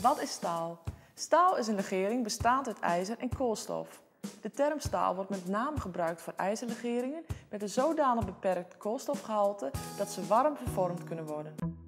Wat is staal? Staal is een legering bestaand uit ijzer en koolstof. De term staal wordt met name gebruikt voor ijzerlegeringen met een zodanig beperkt koolstofgehalte dat ze warm vervormd kunnen worden.